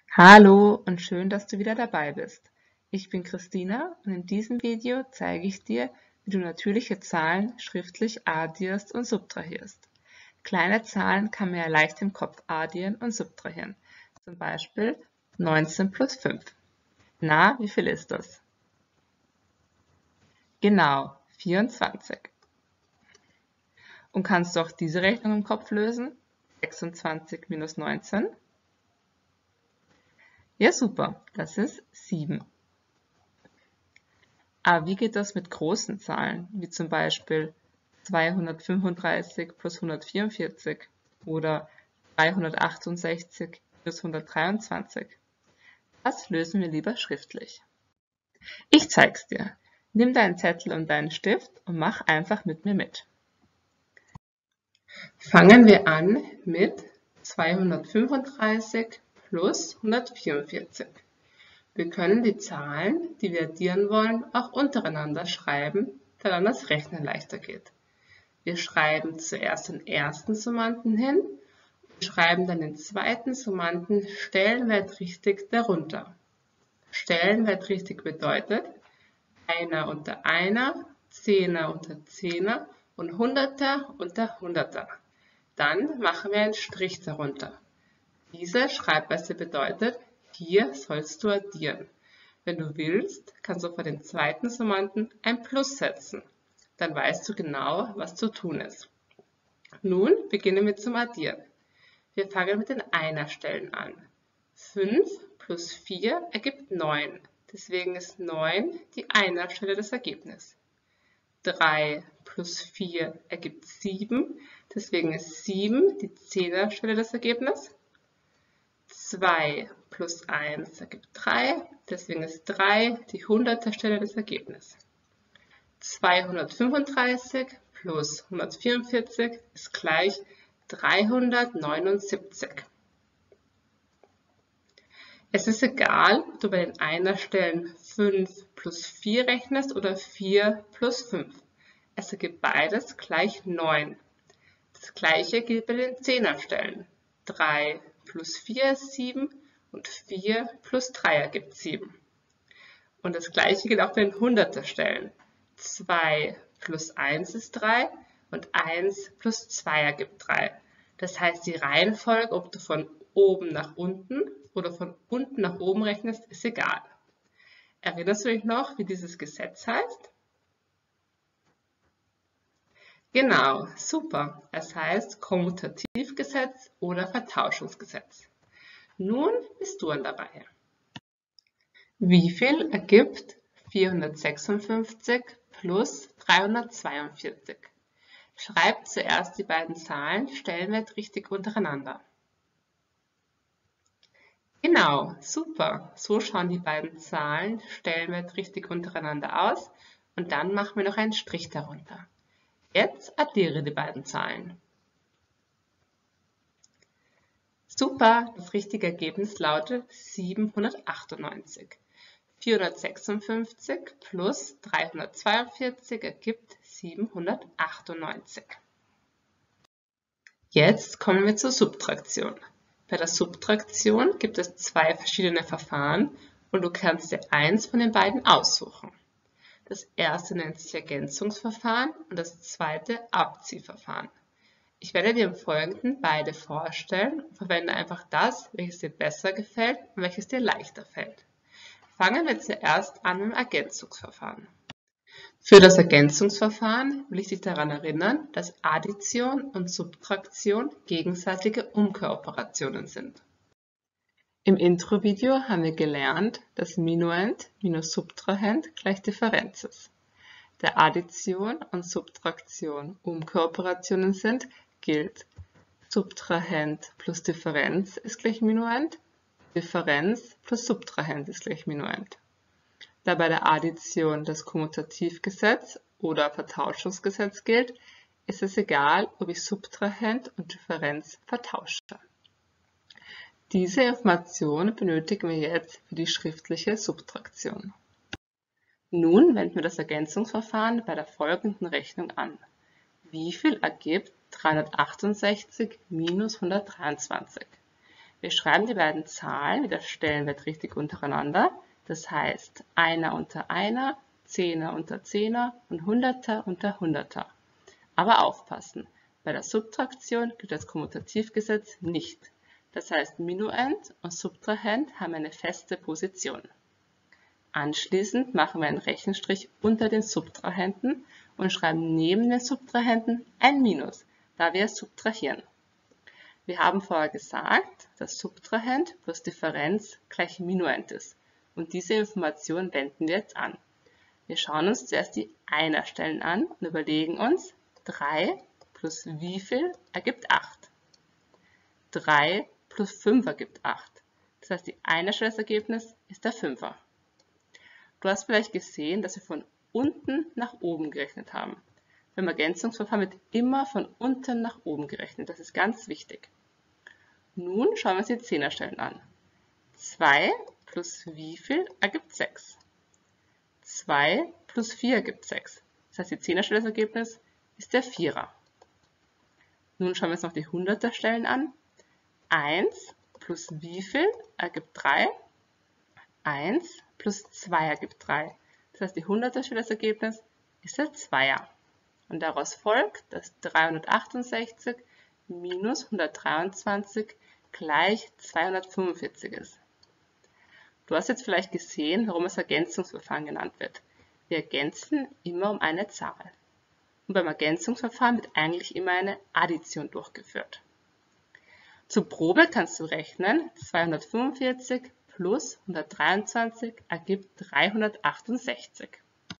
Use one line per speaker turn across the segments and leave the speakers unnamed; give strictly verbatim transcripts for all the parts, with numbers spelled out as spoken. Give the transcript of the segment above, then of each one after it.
Hallo und schön, dass du wieder dabei bist. Ich bin Christina und in diesem Video zeige ich dir, wie du natürliche Zahlen schriftlich addierst und subtrahierst. Kleine Zahlen kann man ja leicht im Kopf addieren und subtrahieren. Zum Beispiel neunzehn plus fünf. Na, wie viel ist das? Genau, vierundzwanzig. Und kannst du auch diese Rechnung im Kopf lösen? sechsundzwanzig minus neunzehn? Ja, super, das ist sieben. Aber wie geht das mit großen Zahlen, wie zum Beispiel zweihundertfünfunddreißig plus hundertvierundvierzig oder dreihundertachtundsechzig plus hundertdreiundzwanzig? Das lösen wir lieber schriftlich. Ich zeig's dir. Nimm deinen Zettel und deinen Stift und mach einfach mit mir mit. Fangen wir an mit zweihundertfünfunddreißig plus hundertvierundvierzig. Wir können die Zahlen, die wir addieren wollen, auch untereinander schreiben, da dann das Rechnen leichter geht. Wir schreiben zuerst den ersten Summanden hin und schreiben dann den zweiten Summanden stellenwertrichtig darunter. Stellenwertrichtig bedeutet Einer unter Einer, Zehner unter Zehner und Hunderter unter Hunderter. Dann machen wir einen Strich darunter. Diese Schreibweise bedeutet, hier sollst du addieren. Wenn du willst, kannst du vor den zweiten Summanden ein Plus setzen. Dann weißt du genau, was zu tun ist. Nun beginnen wir zum Addieren. Wir fangen mit den Einerstellen an. fünf plus vier ergibt neun. Deswegen ist neun die Einerstelle des Ergebnisses. drei plus vier ergibt sieben. Deswegen ist sieben die Zehnerstelle des Ergebnisses. zwei plus eins ergibt drei, deswegen ist drei die hunderter Stelle des Ergebnisses. zweihundertfünfunddreißig plus hundertvierundvierzig ist gleich dreihundertneunundsiebzig. Es ist egal, ob du bei den Einerstellen fünf plus vier rechnest oder vier plus fünf. Es ergibt beides gleich neun. Das gleiche gilt bei den Zehnerstellen. drei plus vier ist sieben und vier plus drei ergibt sieben. Und das gleiche gilt auch bei den Hunderterstellen. zwei plus eins ist drei und eins plus zwei ergibt drei. Das heißt, die Reihenfolge, ob du von oben nach unten oder von unten nach oben rechnest, ist egal. Erinnerst du dich noch, wie dieses Gesetz heißt? Genau, super. Es heißt Kommutativgesetz oder Vertauschungsgesetz. Nun bist du an der Reihe. Wie viel ergibt vierhundertsechsundfünfzig plus dreihundertzweiundvierzig? Schreib zuerst die beiden Zahlen stellenwertrichtig untereinander. Genau, super. So schauen die beiden Zahlen stellenwertrichtig untereinander aus und dann machen wir noch einen Strich darunter. Jetzt addiere die beiden Zahlen. Super, das richtige Ergebnis lautet siebenhundertachtundneunzig. vierhundertsechsundfünfzig plus dreihundertzweiundvierzig ergibt siebenhundertachtundneunzig. Jetzt kommen wir zur Subtraktion. Bei der Subtraktion gibt es zwei verschiedene Verfahren und du kannst dir eins von den beiden aussuchen. Das erste nennt sich Ergänzungsverfahren und das zweite Abziehverfahren. Ich werde dir im Folgenden beide vorstellen und verwende einfach das, welches dir besser gefällt und welches dir leichter fällt. Fangen wir zuerst an mit dem Ergänzungsverfahren. Für das Ergänzungsverfahren will ich dich daran erinnern, dass Addition und Subtraktion gegenseitige Umkehroperationen sind. Im Intro-Video haben wir gelernt, dass Minuend minus Subtrahend gleich Differenz ist. Da Addition und Subtraktion Umkehroperationen sind, gilt Subtrahend plus Differenz ist gleich Minuend, Differenz plus Subtrahend ist gleich Minuend. Da bei der Addition das Kommutativgesetz oder Vertauschungsgesetz gilt, ist es egal, ob ich Subtrahend und Differenz vertausche. Diese Information benötigen wir jetzt für die schriftliche Subtraktion. Nun wenden wir das Ergänzungsverfahren bei der folgenden Rechnung an. Wie viel ergibt dreihundertachtundsechzig minus hundertdreiundzwanzig? Wir schreiben die beiden Zahlen mit der Stellenwert richtig untereinander. Das heißt Einer unter Einer, Zehner unter Zehner und Hunderter unter Hunderter. Aber aufpassen, bei der Subtraktion gilt das Kommutativgesetz nicht. Das heißt Minuend und Subtrahend haben eine feste Position. Anschließend machen wir einen Rechenstrich unter den Subtrahenden und schreiben neben den Subtrahenden ein Minus, da wir es subtrahieren. Wir haben vorher gesagt, dass Subtrahend plus Differenz gleich Minuend ist. Und diese Information wenden wir jetzt an. Wir schauen uns zuerst die Einerstellen an und überlegen uns, drei plus wie viel ergibt acht? drei plus fünf ergibt acht. Das heißt, die Einerstelle des Ergebnisses ist der Fünfer. Du hast vielleicht gesehen, dass wir von unten nach oben gerechnet haben. Beim Ergänzungsverfahren wird immer von unten nach oben gerechnet. Das ist ganz wichtig. Nun schauen wir uns die Zehnerstellen an. zwei plus wie viel ergibt sechs? zwei plus vier ergibt sechs. Das heißt, die Zehnerstelle des Ergebnisses ist der Vierer. Nun schauen wir uns noch die Hunderterstellen an. eins plus wie viel ergibt drei? eins plus zwei ergibt drei. Das heißt, die Hunderterstelle des Ergebnisses ist der Zweier. Und daraus folgt, dass dreihundertachtundsechzig minus hundertdreiundzwanzig gleich zweihundertfünfundvierzig ist. Du hast jetzt vielleicht gesehen, warum es Ergänzungsverfahren genannt wird. Wir ergänzen immer um eine Zahl. Und beim Ergänzungsverfahren wird eigentlich immer eine Addition durchgeführt. Zur Probe kannst du rechnen, zweihundertfünfundvierzig plus hundertdreiundzwanzig ergibt dreihundertachtundsechzig.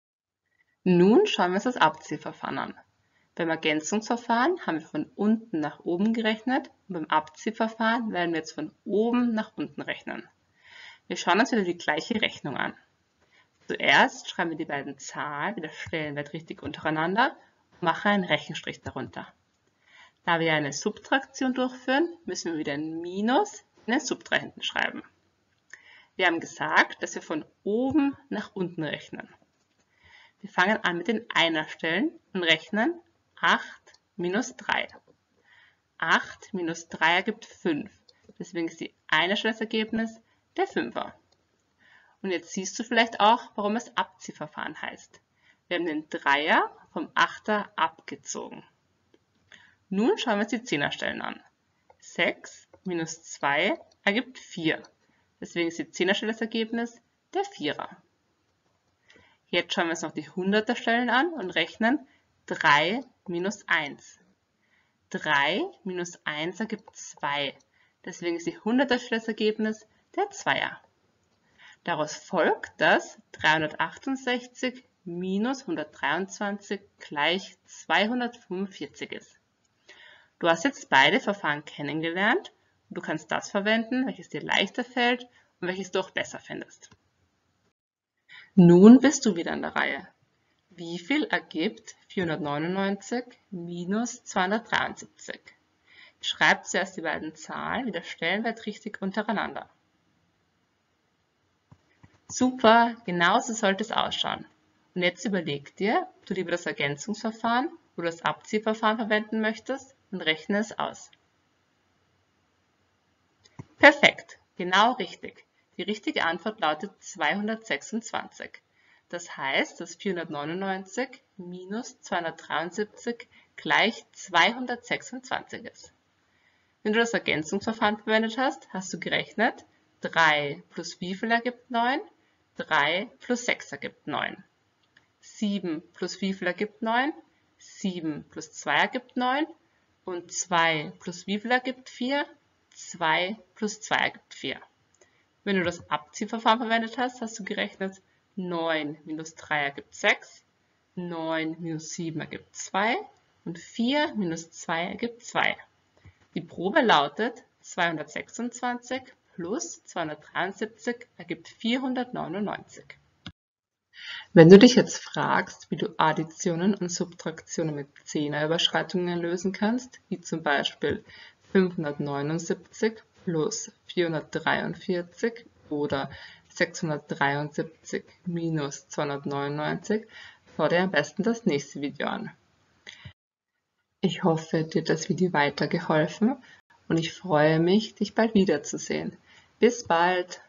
Nun schauen wir uns das Abziehverfahren an. Beim Ergänzungsverfahren haben wir von unten nach oben gerechnet und beim Abziehverfahren werden wir jetzt von oben nach unten rechnen. Wir schauen uns wieder die gleiche Rechnung an. Zuerst schreiben wir die beiden Zahlen mit der Stellenwert richtig untereinander und machen einen Rechenstrich darunter. Da wir eine Subtraktion durchführen, müssen wir wieder ein Minus in den Subtrahenden schreiben. Wir haben gesagt, dass wir von oben nach unten rechnen. Wir fangen an mit den Einerstellen und rechnen acht minus drei. acht minus drei ergibt fünf. Deswegen ist die Einerstelle des Ergebnisses der Fünfer. Und jetzt siehst du vielleicht auch, warum es Abziehverfahren heißt. Wir haben den Dreier vom Achter abgezogen. Nun schauen wir uns die Zehnerstellen an. sechs minus zwei ergibt vier. Deswegen ist die Zehnerstelle des Ergebnisses der Vierer. Jetzt schauen wir uns noch die Hunderterstellen an und rechnen drei minus eins. drei minus eins ergibt zwei. Deswegen ist die Hunderterstelle des Ergebnisses der Zweier. Daraus folgt, dass dreihundertachtundsechzig minus hundertdreiundzwanzig gleich zweihundertfünfundvierzig ist. Du hast jetzt beide Verfahren kennengelernt und du kannst das verwenden, welches dir leichter fällt und welches du auch besser findest. Nun bist du wieder an der Reihe. Wie viel ergibt vierhundertneunundneunzig minus zweihundertdreiundsiebzig? Schreib zuerst die beiden Zahlen mit der Stellenwert richtig untereinander. Super, genauso sollte es ausschauen. Und jetzt überleg dir, ob du lieber das Ergänzungsverfahren oder das Abziehverfahren verwenden möchtest und rechne es aus. Perfekt, genau richtig. Die richtige Antwort lautet zweihundertsechsundzwanzig. Das heißt, dass vierhundertneunundneunzig minus zweihundertdreiundsiebzig gleich zweihundertsechsundzwanzig ist. Wenn du das Ergänzungsverfahren verwendet hast, hast du gerechnet, drei plus wie viel ergibt neun? drei plus sechs ergibt neun. sieben plus wie viel ergibt neun? sieben plus zwei ergibt neun. Und zwei plus wie viel ergibt vier? zwei plus zwei ergibt vier. Wenn du das Abziehverfahren verwendet hast, hast du gerechnet, neun minus drei ergibt sechs, neun minus sieben ergibt zwei und vier minus zwei ergibt zwei. Die Probe lautet zweihundertsechsundzwanzig plus zweihundertdreiundsiebzig ergibt vierhundertneunundneunzig. Wenn du dich jetzt fragst, wie du Additionen und Subtraktionen mit Zehnerüberschreitungen lösen kannst, wie zum Beispiel fünfhundertneunundsiebzig plus vierhundertdreiundvierzig oder sechshundertdreiundsiebzig minus zweihundertneunundneunzig, schau dir am besten das nächste Video an. Ich hoffe, dir hat das Video weitergeholfen und ich freue mich, dich bald wiederzusehen. Bis bald!